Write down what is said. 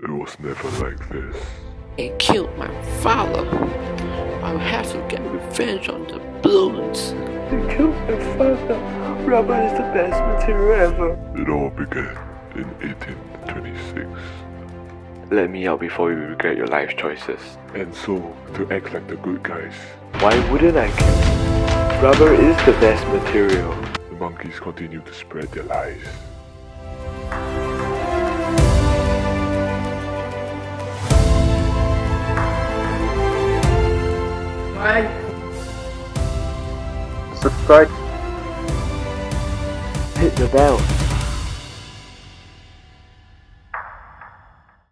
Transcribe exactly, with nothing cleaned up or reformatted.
It was never like this. They killed my father. I'll have to get revenge on the Bloons. They killed my father. Rubber is the best material ever. It all began in eighteen twenty-six. Let me out before you regret your life choices. And so, to act like the good guys, Why wouldn't I kill? Rubber is the best material. the monkeys continue to spread their lies. Bye. Subscribe. Hit the bell.